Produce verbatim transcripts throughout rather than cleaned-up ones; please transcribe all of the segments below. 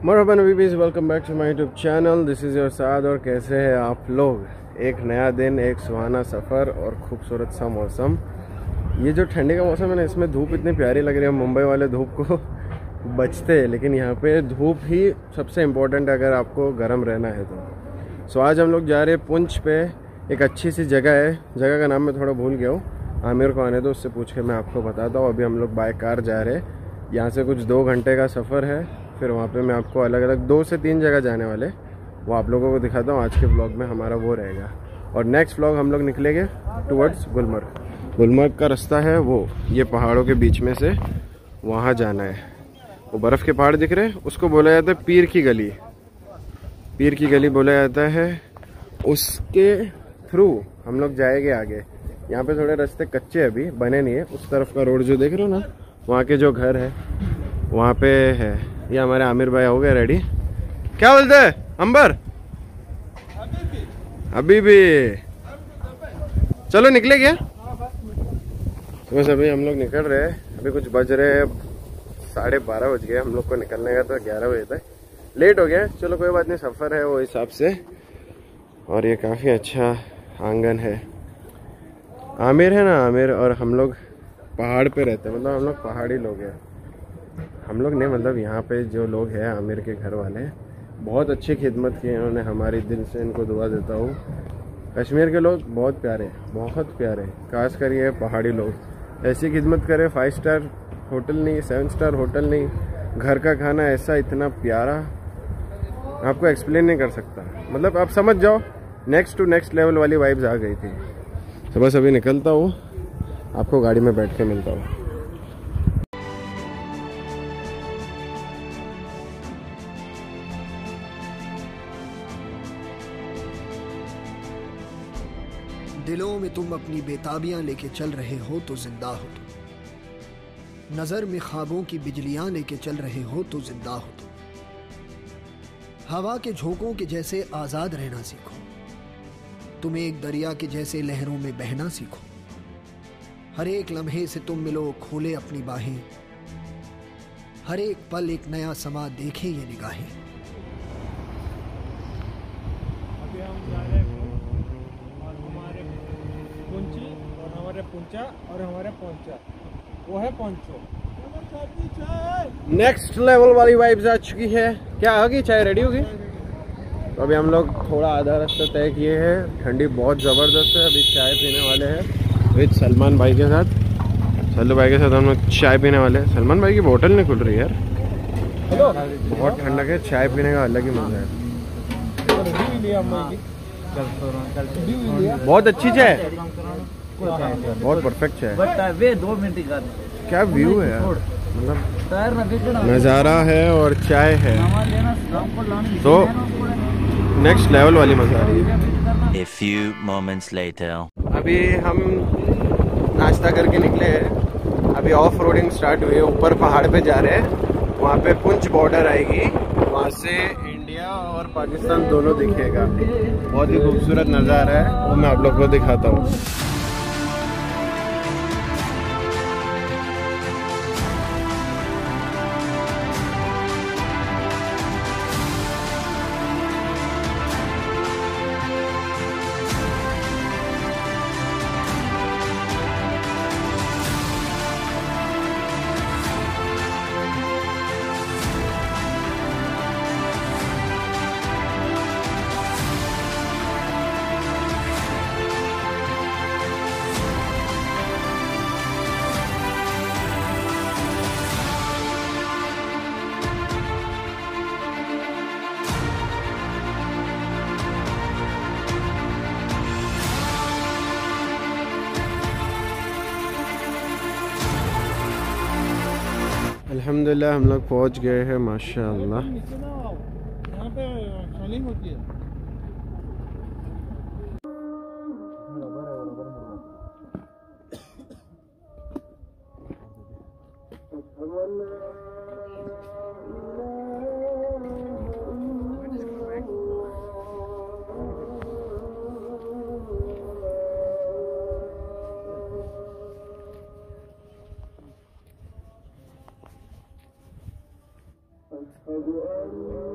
मरहबन बीबीज, welcome back to my YouTube channel. This is your Saad. और कैसे हैं आप लोग? एक नया दिन, एक सुहाना सफ़र और खूबसूरत सा मौसम। ये जो ठंडी का मौसम है ना, इसमें धूप इतनी प्यारी लग रही है। मुंबई वाले धूप को बचते हैं, लेकिन यहाँ पे धूप ही सबसे इम्पोर्टेंट है अगर आपको गर्म रहना है तो। सो आज हम लोग जा रहे हैं पुंछ पे। एक अच्छी सी जगह है, जगह का नाम मैं थोड़ा भूल गया हूँ। आमिर को आने दो, उससे पूछ के मैं आपको बताता हूँ। अभी हम लोग बाय कार जा रहे हैं। यहाँ से कुछ दो घंटे का सफ़र है। फिर वहाँ पे मैं आपको अलग अलग दो से तीन जगह जाने वाले, वो आप लोगों को दिखाता हूँ। आज के ब्लॉग में हमारा वो रहेगा। और नेक्स्ट ब्लॉग हम लोग निकलेंगे टुवर्ड्स गुलमर्ग। गुलमर्ग का रास्ता है वो, ये पहाड़ों के बीच में से वहाँ जाना है। वो बर्फ़ के पहाड़ दिख रहे हैं, उसको बोला जाता है पीर की गली। पीर की गली बोला जाता है। उसके थ्रू हम लोग जाएंगे आगे। यहाँ पे थोड़े रास्ते कच्चे अभी बने नहीं है। उस तरफ का रोड जो देख रहे हो ना, वहाँ के जो घर है वहाँ पे है। ये हमारे आमिर भाई हो गए रेडी। क्या बोलते हैं अंबर? अभी भी चलो निकले क्या? तो बस अभी हम लोग निकल रहे हैं। अभी कुछ बज रहे हैं, साढ़े बारह बज गए। हम लोग को निकलने का तो ग्यारह बजे तक लेट हो गया। चलो कोई बात नहीं, सफ़र है वो हिसाब से। और ये काफ़ी अच्छा आंगन है। आमिर है ना, आमिर और हम लोग पहाड़ पे रहते हैं, मतलब हम लोग पहाड़ी लोग हैं। हम लोग नहीं, मतलब यहाँ पे जो लोग हैं आमिर के घर वाले, बहुत अच्छी खिदमत की है इन्होंने हमारी। दिल से इनको दुआ देता हूँ। कश्मीर के लोग बहुत प्यारे, बहुत प्यारे, खास कर ये पहाड़ी लोग ऐसी खिदमत करे। फाइव स्टार होटल नहीं, सेवन स्टार होटल नहीं, घर का खाना ऐसा इतना प्यारा, आपको एक्सप्लेन नहीं कर सकता। मतलब आप समझ जाओ, नेक्स्ट टू नेक्स्ट लेवल वाली वाइब्स आ गई थी। तो बस अभी निकलता हूँ, आपको गाड़ी में बैठ के मिलता हूँ। दिलों में तुम अपनी बेताबियां लेके चल रहे हो तो जिंदा हो तुम। नजर में ख्वाबों की बिजलियां लेके चल रहे हो तो जिंदा हो तुम। हवा के झोंकों के जैसे आजाद रहना सीखो। तुम एक दरिया के जैसे लहरों में बहना सीखो। हर एक लम्हे से तुम मिलो, खोले अपनी बाहें। हर एक पल एक नया समा, देखे ये निगाहें। अभी हम जा रहे हैं और हमारे पुंची और हमारे पुंचा और हमारे पहुंचा, वो है पहुंचो। नेक्स्ट लेवल वाली वाइब्स आ चुकी है। क्या आ गई? चाय रेडी होगी? तो अभी हम लोग थोड़ा आधा रास्ता तय किए हैं। ठंडी बहुत ज़बरदस्त है। अभी चाय पीने वाले हैं विद सलमान भाई के साथ। सल्लू भाई के साथ हम लोग चाय पीने वाले हैं। सलमान भाई की बोतल नहीं खुल रही यार, बहुत ठंडक है। चाय पीने का अलग ही मजा है। बहुत अच्छी चाय, बहुत परफेक्ट चाय। दो मिनट का क्या व्यू है यार, मतलब नज़ारा है और चाय है, तो नेक्स्ट लेवल वाली मजा आ रही है। A few moments later. अभी हम नाश्ता करके निकले हैं। अभी ऑफ रोडिंग स्टार्ट हुई है। ऊपर पहाड़ पे जा रहे हैं, वहाँ पे पुंछ बॉर्डर आएगी, वहाँ से इंडिया और पाकिस्तान दोनों दिखेगा। बहुत ही खूबसूरत नज़ारा है, वो मैं आप लोग को दिखाता हूँ। अल्हम्दुलिल्लाह हम लोग पहुंच गए हैं माशाअल्लाह। यहाँ पे शॉलिंग होती है। أشهد أن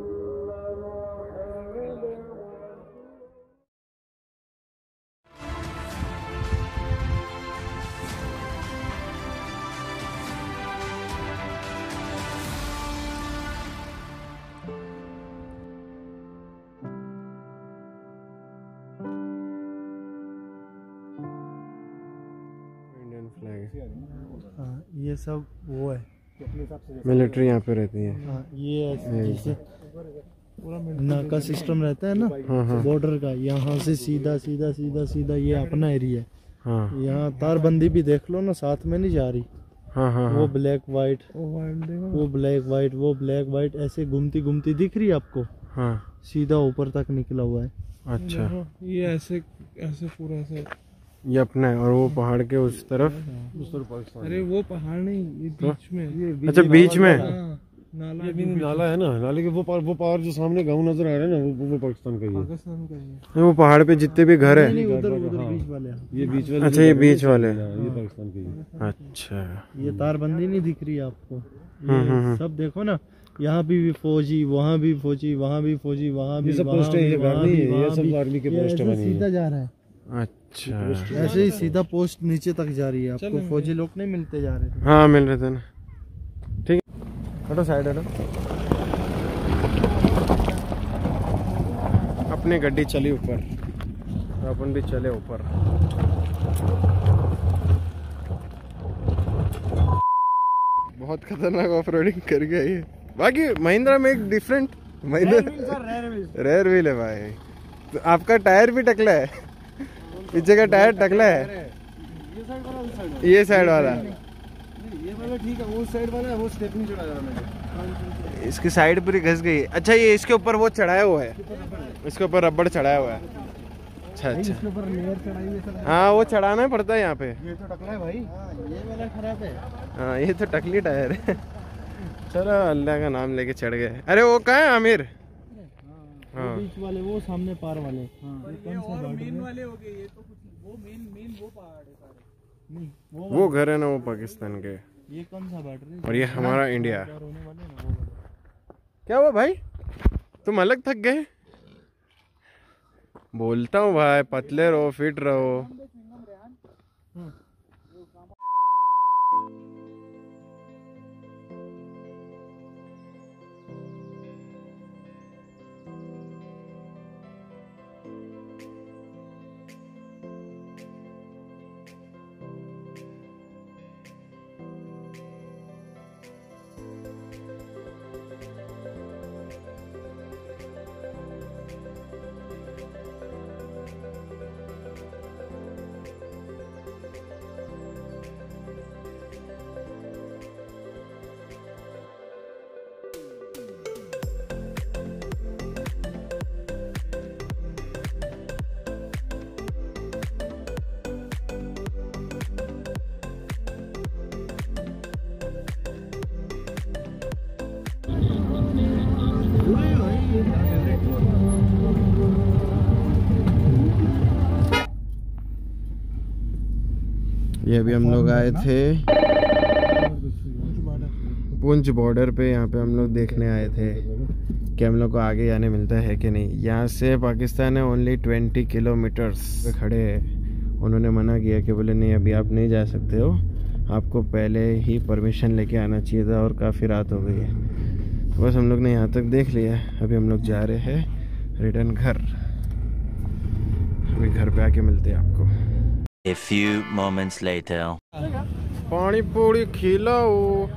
हाँ, ये सब वो है मिलिट्री यहाँ पे रहती है। हाँ, ये ऐसे जैसे नाका सिस्टम रहता है ना हाँ हाँ बॉर्डर का, यहाँ से सीधा सीधा सीधा सीधा ये अपना एरिया है। हाँ यहाँ तारबंदी भी देख लो ना, साथ में नहीं जा रही। हाँ हाँ वो ब्लैक वाइट, वो ब्लैक वाइट, वो ब्लैक वाइट ऐसे घूमती घूमती दिख रही है आपको। हाँ सीधा ऊपर तक निकला हुआ है। अच्छा, ये ऐसे ऐसे पूरा ऐसे, ये अपना है। और वो पहाड़ के उस तरफ, उस तरफ पाकिस्तान। अरे वो पहाड़ नहीं, ये बीच में, ये अच्छा बीच में। हाँ, नाला, ये भी नाला है ना, नाले के वो पार, वो पार जो सामने गांव नजर आ रहा है ना, वो वो पाकिस्तान का ही है। पाकिस्तान का ही है। वो पहाड़ पे जितने भी घर है, नहीं, उधर उधर बीच वाले हैं। ये बीच वाले, अच्छा ये बीच वाले, ये पाकिस्तान का ही है। अच्छा ये तारबंदी नहीं दिख रही है आपको। हम्म, हम्म, ये सब देखो ना, यहाँ भी, भी फौजी, वहाँ भी फौजी, वहाँ भी फौजी, वहाँ भी, ये सब वहाँ पोस्ट है, भी, ये वहाँ घर नहीं भी, है, ये वहाँ सब भी। आर्मी के ये पोस्ट ऐसे बनी है। सीधा जा रहा है, अच्छा। ऐसे ही सीधा पोस्ट नीचे तक जा रही है। आपको फौजी लोग नहीं मिलते जा रहे थे। हाँ मिल रहे थे ना। ठीक है, हटो साइड हटो। अपनी गड्डी चली ऊपर, अपन भी चले ऊपर। बहुत खतरनाक ऑफ रोडिंग कर गया ये। बाकी महिंद्रा में एक डिफरेंट महिंद्रा रेयर व्हील है भाई। तो आपका टायर भी टकला है, पीछे का टायर टकला है। ये साइड वाला, ये वाला ठीक है, वो साइड वाला है, वो स्टेप नहीं चढ़ा रहा मैंने। इसकी साइड पूरी घस गई है। अच्छा ये इसके ऊपर वो चढ़ाया हुआ है, इसके ऊपर रबड़ चढ़ाया हुआ है। अच्छा अच्छा, इसके ऊपर लेयर चढ़ाई है सर। हाँ वो चढ़ाना पड़ता है यहाँ पे। ये तो टकला है भाई। ये वाला खराब है। हाँ ये तो टकली टायर है। चलो अल्लाह का नाम लेके चढ़ गए। अरे वो कहाँ है आमिर? हाँ बीच वाले, वो सामने पार वाले। ये और मेन वाले हो गए, ये तो कुछ वो मेन मेन वो पहाड़ है सारे। नहीं, वो वो घर है ना, वो पाकिस्तान के, ये कौन सा बॉर्डर है? और ये हमारा इंडिया। होने वाले ना वो वाला। क्या हुआ भाई, तुम अलग थक गए? बोलता हूँ भाई, पतले रहो, फिट रहो। ये अभी हम लोग आए थे पुंछ बॉर्डर पे। यहाँ पे हम लोग देखने आए थे कि हम लोग को आगे जाने मिलता है कि नहीं। यहाँ से पाकिस्तान है ओनली ट्वेंटी किलोमीटर्स पे खड़े हैं। उन्होंने मना किया कि बोले नहीं अभी आप नहीं जा सकते हो, आपको पहले ही परमिशन लेके आना चाहिए था, और काफ़ी रात हो गई है। तो बस हम लोग ने यहाँ तक देख लिया। अभी हम लोग जा रहे हैं रिटर्न घर। अभी घर पे आके मिलते हैं आपको। A few moments later. पानी पूरी खिलाओ।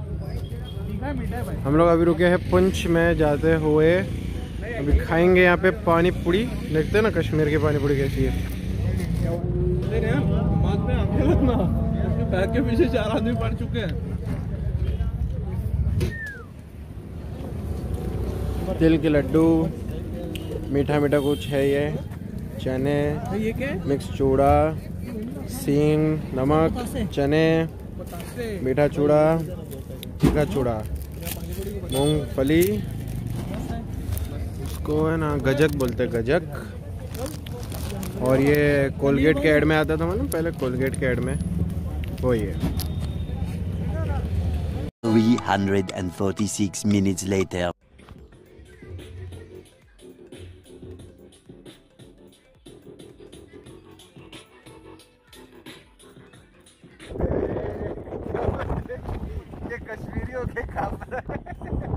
हम लोग अभी रुके हैं पुंछ में जाते हुए। अभी खाएंगे यहाँ पे पानी पूरी। देखते हैं ना कश्मीर की पानी पूरी कैसी है। बैग के पीछे चार आदमी पड़ चुके हैं। तिल के लड्डू, मीठा मीठा कुछ है ये, चने, ये क्या है? मिक्स चूड़ा, सींग, नमक, चने, मीठा चूड़ा, तीखा चूड़ा, मूंगफली, इसको है ना गजक बोलते हैं, गजक। और ये कोलगेट के ऐड में आता था मतलब पहले, कोलगेट के ऐड में वो ये। three hundred forty-six minutes later. ये कश्मीरियों के काम